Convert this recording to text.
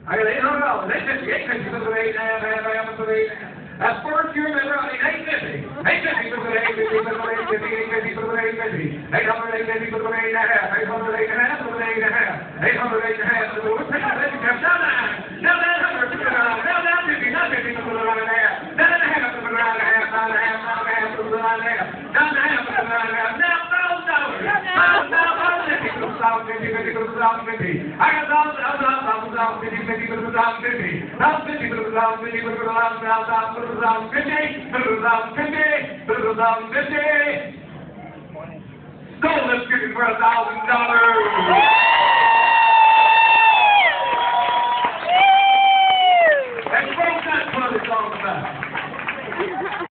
I got $800. $850 for the day. That's first year they were running $850. $850 for the day. $850 for the day. $850 for the day and a half. $800 for the day and a half. $800 for the day and a half. Now $900 for the ride. Now $50. Not $50 for the ride and a half. $9.5 for the ride and a half. $9.5 for the ride and a half. $9.5 for the ride and a half. Now $1,000. I got $1,000. So let's get it for $1,000.